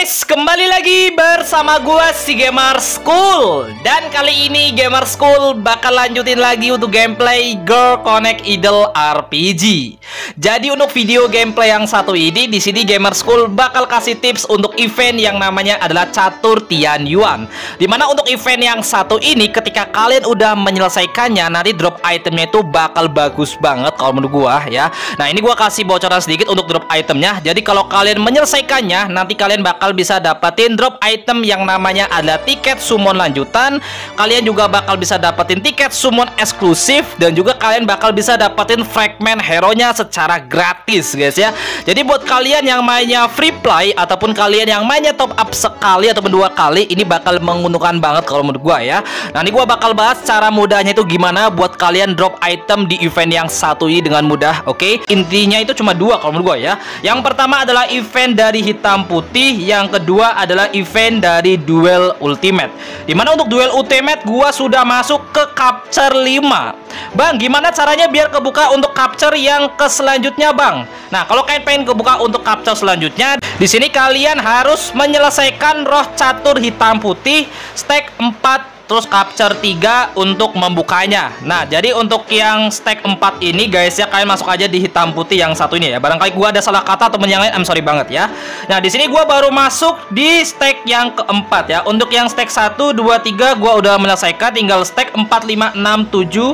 guys, kembali lagi bersama gua si Gamer School. Dan kali ini Gamer School bakal lanjutin lagi untuk gameplay Girl Connect Idol RPG. Jadi untuk video gameplay yang satu ini, di sini Gamer School bakal kasih tips untuk event yang namanya adalah Catur Tianyuan. Dimana untuk event yang satu ini, ketika kalian udah menyelesaikannya, nanti drop itemnya itu bakal bagus banget kalau menurut gua ya. Nah ini gua kasih bocoran sedikit untuk drop itemnya. Jadi kalau kalian menyelesaikannya, nanti kalian bakal bisa dapetin drop item yang namanya adalah tiket summon lanjutan. Kalian juga bakal bisa dapetin tiket summon eksklusif, dan juga kalian bakal bisa dapetin fragment hero-nya secara gratis guys ya. Jadi buat kalian yang mainnya free play ataupun kalian yang mainnya top up sekali ataupun dua kali, ini bakal menguntungkan banget kalau menurut gua ya. Nah ini gua bakal bahas cara mudahnya itu gimana buat kalian drop item di event yang satu ini dengan mudah. Oke, intinya itu cuma dua kalau menurut gua ya. Yang pertama adalah event dari hitam putih, yang kedua adalah event dari duel ultimate. Dimana untuk duel ultimate gua sudah masuk ke capture 5. Bang, gimana caranya biar kebuka untuk capture yang ke selanjutnya, Bang? Nah, kalau kalian pengen kebuka untuk capture selanjutnya, di sini kalian harus menyelesaikan roh catur hitam putih stack 4 terus capture 3 untuk membukanya. Nah, jadi untuk yang stack 4 ini guys ya, kalian masuk aja di hitam putih yang satu ini ya. Barangkali gua ada salah kata atau yang lain, I'm sorry banget ya. Nah, di sini gua baru masuk di stack yang keempat ya. Untuk yang stack 1, 2, 3 gua udah menyelesaikan, tinggal stack 4, 5, 6, 7,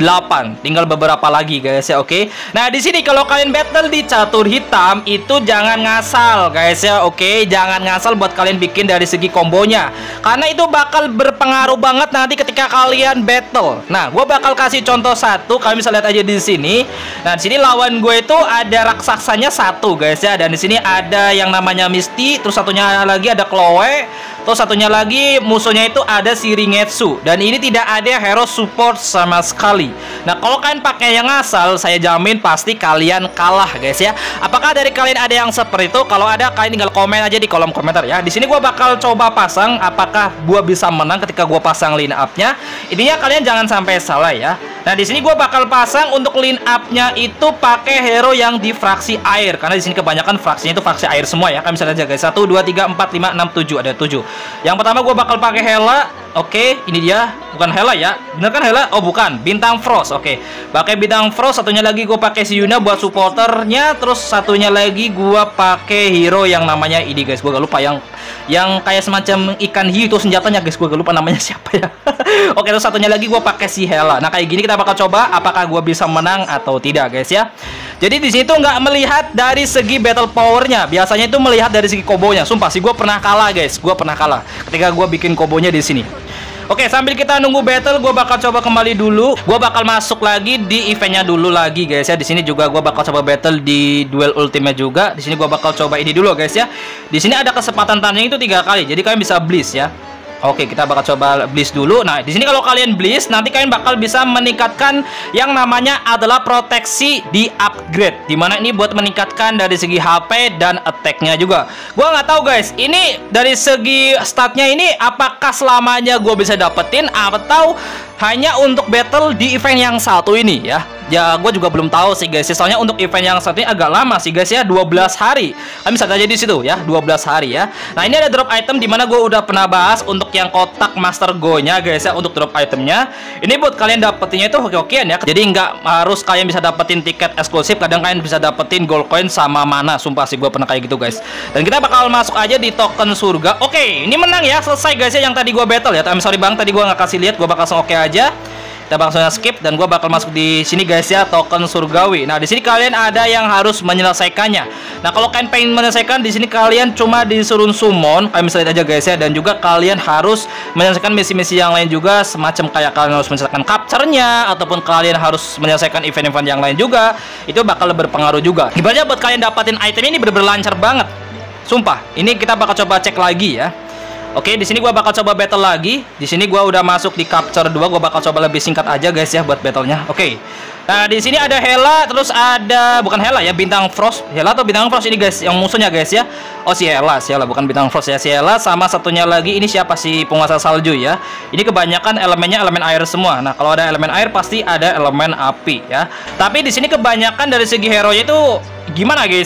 8. Tinggal beberapa lagi guys ya, oke. Nah, di sini kalau kalian battle di catur hitam itu jangan ngasal guys ya, oke. Jangan ngasal buat kalian bikin dari segi kombonya. Karena itu bakal berpengaruh banget nanti ketika kalian battle. Nah, gue bakal kasih contoh satu. Kalian bisa lihat aja di sini. Nah, di sini lawan gue itu ada raksasanya satu, guys ya. Dan di sini ada yang namanya Misty. Terus satunya lagi ada Chloe. Terus satunya lagi musuhnya itu ada si Ringetsu. Dan ini tidak ada hero support sama sekali. Nah, kalau kalian pakai yang asal, saya jamin pasti kalian kalah, guys ya. Apakah dari kalian ada yang seperti itu? Kalau ada, kalian tinggal komen aja di kolom komentar ya. Di sini gue bakal coba pasang. Apakah gue bisa menang ketika gue pasang line up-nya? Intinya kalian jangan sampai salah ya. Nah, di sini gue bakal pasang untuk line up-nya itu pakai hero yang di fraksi air, karena di sini kebanyakan fraksinya itu fraksi air semua ya. Kalian bisa lihat aja guys. 1, 2, 3, 4, 5, 6, 7. Ada 7. Yang pertama gue bakal pakai Hela. Oke, ini dia. Bukan Hela ya. Bener kan Hela? Oh, bukan. Bintang Frost. Oke. Pakai Bintang Frost. Satunya lagi gue pakai si Yuna buat supporternya. Terus satunya lagi gue pakai hero yang namanya ini guys. Gue gak lupa yang kayak semacam ikan hiu itu senjatanya guys. Gue gak lupa namanya siapa ya. Oke, terus satunya lagi gue pakai si Hela. Nah, kayak gini kita bakal coba apakah gue bisa menang atau tidak guys ya. Jadi di situ nggak melihat dari segi battle powernya, biasanya itu melihat dari segi kombonya. Sumpah sih gue pernah kalah guys, gue pernah kalah ketika gue bikin kombonya di sini. Oke, sambil kita nunggu battle, gue bakal coba kembali dulu. Gue bakal masuk lagi di eventnya dulu lagi guys ya. Di sini juga gue bakal coba battle di duel ultimate juga. Di sini gue bakal coba ini dulu guys ya. Di sini ada kesempatan tanding itu 3 kali, jadi kalian bisa blitz ya. Oke, kita bakal coba blitz dulu. Nah, di sini kalau kalian blitz, nanti kalian bakal bisa meningkatkan yang namanya adalah proteksi di upgrade. Dimana ini buat meningkatkan dari segi HP dan attack-nya juga. Gua nggak tahu guys, ini dari segi statnya ini apakah selamanya gue bisa dapetin atau hanya untuk battle di event yang satu ini ya. Ya, gue juga belum tahu sih guys. Soalnya untuk event yang satu ini agak lama sih guys ya, 12 hari. Kalian bisa aja di situ ya, 12 hari ya. Nah, ini ada drop item dimana gue udah pernah bahas untuk yang kotak Master Go-nya guys ya, untuk drop itemnya. Ini buat kalian dapetinnya itu hoki-hokian ya. Jadi nggak harus kalian bisa dapetin tiket eksklusif. Kadang kalian bisa dapetin gold coin sama mana. Sumpah sih gue pernah kayak gitu guys. Dan kita bakal masuk aja di token surga. Oke, ini menang ya, selesai guys ya yang tadi gue battle ya. I'm sorry bang, tadi gue nggak kasih lihat. Gue bakal langsung oke aja. Kita langsung skip dan gue bakal masuk di sini guys ya, token surgawi. Nah, di sini kalian ada yang harus menyelesaikannya. Nah, kalau kalian pengen menyelesaikan di sini kalian cuma disuruh summon, kalian bisa lihat aja guys ya, dan juga kalian harus menyelesaikan misi-misi yang lain juga, semacam kayak kalian harus menyelesaikan capture-nya ataupun kalian harus menyelesaikan event-event yang lain juga. Itu bakal berpengaruh juga. Ibaratnya buat kalian dapatin item ini bener-bener lancar banget. Sumpah, ini kita bakal coba cek lagi ya. Oke, di sini gua bakal coba battle lagi. Di sini gua udah masuk di capture 2. Gua bakal coba lebih singkat aja guys ya buat battlenya. Oke. Nah, di sini ada Hela, terus ada bukan Hela ya, Bintang Frost. Hela atau Bintang Frost ini guys, yang musuhnya guys ya. Oh, si Hela bukan Bintang Frost ya, si Hela sama satunya lagi ini siapa sih, penguasa salju ya. Ini kebanyakan elemennya elemen air semua. Nah, kalau ada elemen air pasti ada elemen api ya. Tapi di sini kebanyakan dari segi hero-nya itu gimana guys ya?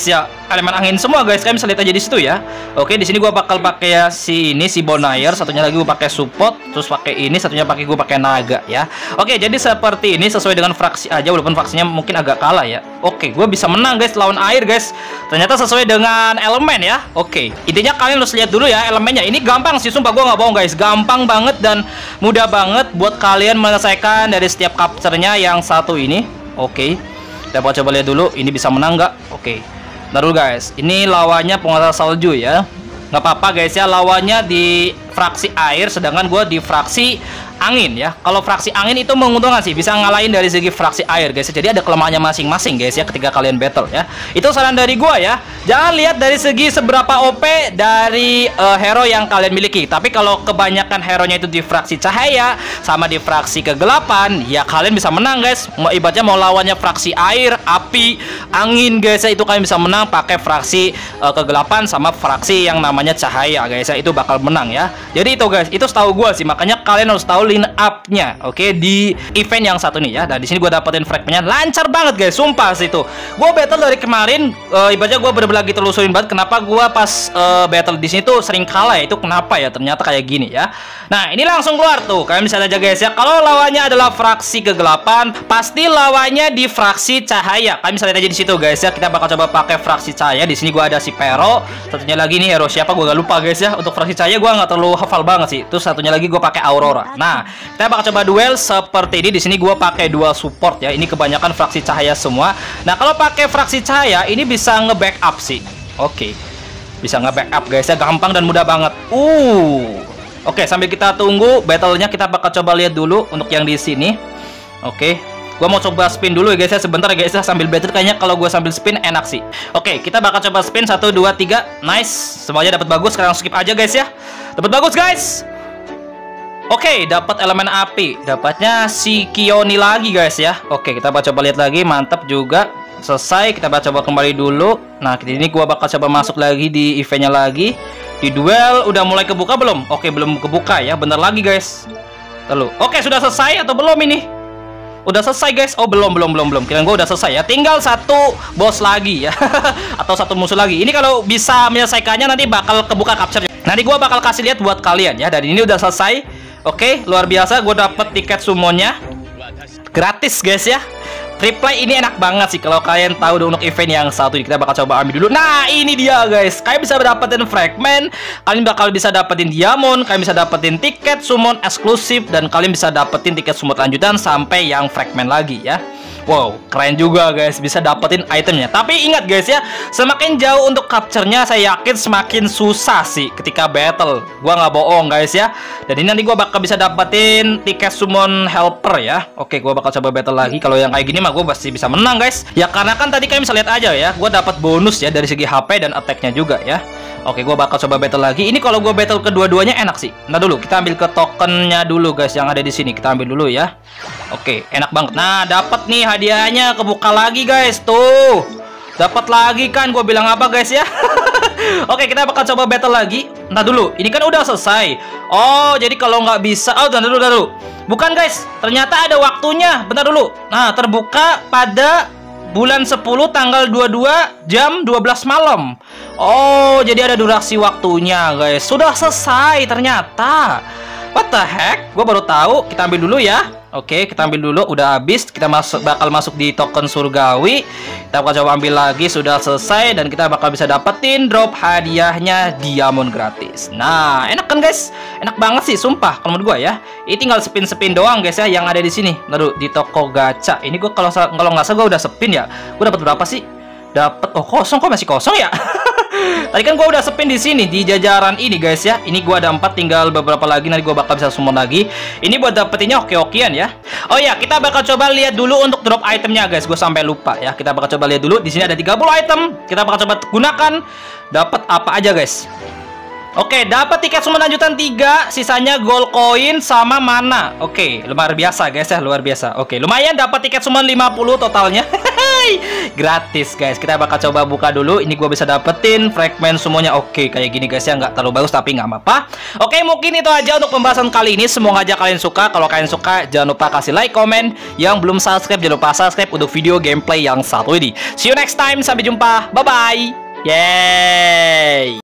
elemen angin semua guys. Kalian bisa lihat aja di situ ya. Oke, di sini gua bakal pakai si Bonaire, satunya lagi gua pakai support, terus pakai ini, satunya pakai gua pakai naga ya. Oke, jadi seperti ini sesuai dengan fraksi aja, walaupun fraksinya mungkin agak kalah ya. Oke, gua bisa menang guys lawan air guys. Ternyata sesuai dengan elemen ya. Oke, intinya kalian harus lihat dulu ya elemennya. Ini gampang sih, sumpah gua nggak bohong guys. Gampang banget dan mudah banget buat kalian menyelesaikan dari setiap capture-nya yang satu ini. Oke, kita coba lihat dulu. Ini bisa menang nggak? Oke. Ntar dulu guys, ini lawannya penguasa salju ya. Nggak apa-apa guys ya, lawannya di fraksi air, sedangkan gue di fraksi angin ya. Kalau fraksi angin itu menguntungkan sih, bisa ngalahin dari segi fraksi air guys. Jadi ada kelemahannya masing-masing guys ya ketika kalian battle ya. Itu saran dari gue ya. Jangan lihat dari segi seberapa OP dari hero yang kalian miliki. Tapi kalau kebanyakan hero-nya itu di fraksi cahaya sama di fraksi kegelapan, ya kalian bisa menang guys. Ibaratnya mau lawannya fraksi air, api, angin guys ya, itu kalian bisa menang pakai fraksi kegelapan sama fraksi yang namanya cahaya guys ya. Itu bakal menang ya. Jadi itu guys, itu setahu gue sih. Makanya kalian harus tahu line up-nya, oke, di event yang satu nih ya. Dan di sini gue dapetin fragmentnya lancar banget guys, sumpah sih itu. Gue battle dari kemarin, ibaratnya gue bener-bener lagi telusurin banget. Kenapa gue pas battle di sini tuh sering kalah ya? Itu kenapa ya? Ternyata kayak gini ya. Nah ini langsung keluar tuh. Kalian bisa aja guys ya. Kalau lawannya adalah fraksi kegelapan, pasti lawannya di fraksi cahaya. Kalian bisa lihat aja di situ guys ya. Kita bakal coba pakai fraksi cahaya. Di sini gue ada si Pero. Satunya lagi nih hero siapa? Gue gak lupa guys ya. Untuk fraksi cahaya gue nggak terlalu hafal banget sih. Terus satunya lagi gue pakai Aurora. Nah, kita bakal coba duel seperti ini. Di sini gue pakai dual support ya. Ini kebanyakan fraksi cahaya semua. Nah, kalau pakai fraksi cahaya ini bisa nge-backup sih. Oke. Bisa nge-backup guys ya, gampang dan mudah banget. Oke, sambil kita tunggu battle-nya, kita bakal coba lihat dulu untuk yang di sini. Oke. Gua mau coba spin dulu ya guys ya, sebentar ya guys ya, sambil battle. Kayaknya kalau gue sambil spin enak sih. Oke, kita bakal coba spin 1 2 3. Nice. Semuanya dapat bagus. Sekarang skip aja guys ya. Dapat bagus guys. Oke, dapat elemen api. Dapatnya si Kioni lagi guys ya. Oke, kita bakal coba lihat lagi. Mantap juga. Selesai, kita bakal coba kembali dulu. Nah, ini gua bakal coba masuk lagi di eventnya lagi. Di duel udah mulai kebuka belum? Oke, belum kebuka ya. Bentar lagi guys. Lalu, oke, sudah selesai atau belum ini? Udah selesai guys. Oh, belum. Kirain gue udah selesai ya. Tinggal satu bos lagi ya. Atau satu musuh lagi. Ini kalau bisa menyelesaikannya nanti bakal kebuka capture. Nanti gue bakal kasih lihat buat kalian ya. Dan ini udah selesai. Oke, luar biasa. Gue dapet tiket summonnya gratis guys ya. Replay ini enak banget sih kalau kalian tahu untuk event yang satu ini. Kita bakal coba ambil dulu. Nah, ini dia guys. Kalian bisa dapetin fragment, kalian bakal bisa dapetin diamond, kalian bisa dapetin tiket summon eksklusif, dan kalian bisa dapetin tiket summon lanjutan sampai yang fragment lagi ya. Wow, keren juga guys, bisa dapetin itemnya. Tapi ingat guys ya, semakin jauh untuk capture-nya, saya yakin semakin susah sih ketika battle. Gua nggak bohong guys ya. Dan ini nanti gua bakal bisa dapetin tiket summon helper ya. Oke, gua bakal coba battle lagi. Kalau yang kayak gini mah gua pasti bisa menang guys. Ya karena kan tadi kalian bisa lihat aja ya, gua dapat bonus ya dari segi HP dan attack-nya juga ya. Oke, gue bakal coba battle lagi. Ini kalau gue battle kedua-duanya enak sih. Nah dulu, kita ambil ke tokennya dulu guys yang ada di sini. Kita ambil dulu ya. Oke, enak banget. Nah, dapat nih hadiahnya, kebuka lagi guys. Tuh, dapat lagi kan? Gue bilang apa guys ya? Oke, kita bakal coba battle lagi. Nah dulu, ini kan udah selesai. Oh, jadi kalau nggak bisa, bentar dulu. Bukan guys, ternyata ada waktunya. Bentar dulu. Nah, terbuka pada bulan 10 tanggal 22 jam 12 malam. Oh, jadi ada durasi waktunya guys. Sudah selesai ternyata. What the heck? Gue baru tahu. Kita ambil dulu ya. Oke, kita ambil dulu. Udah habis. Kita bakal masuk di token surgawi. Kita bakal coba ambil lagi. Sudah selesai. Dan kita bakal bisa dapetin drop hadiahnya diamond gratis. Nah, enak kan guys? Enak banget sih, sumpah. Kalau menurut gue ya. Ini tinggal spin-spin doang guys ya yang ada di sini. Lalu di toko gacha. Ini gue kalau nggak salah gue udah spin ya. Gue dapat berapa sih? Dapat, oh kosong, kok masih kosong ya? Tadi kan gue udah spin di sini di jajaran ini guys ya. Ini gue ada 4, tinggal beberapa lagi. Nanti gue bakal bisa summon lagi. Ini buat dapetinnya oke-okean ya. Oh ya, kita bakal coba lihat dulu untuk drop itemnya guys. Gue sampai lupa ya. Kita bakal coba lihat dulu. Di sini ada 30 item. Kita bakal coba gunakan. Dapat apa aja guys? Oke, dapat tiket summon lanjutan 3, sisanya gold coin sama mana. Oke, luar biasa guys ya, luar biasa. Oke, lumayan dapat tiket summon 50 totalnya. Gratis guys. Kita bakal coba buka dulu. Ini gue bisa dapetin fragment semuanya. Oke, kayak gini guys ya, nggak terlalu bagus tapi nggak apa-apa. Oke, mungkin itu aja untuk pembahasan kali ini. Semoga aja kalian suka. Kalau kalian suka, jangan lupa kasih like, komen. Yang belum subscribe, jangan lupa subscribe untuk video gameplay yang satu ini. See you next time. Sampai jumpa. Bye-bye. Yeay.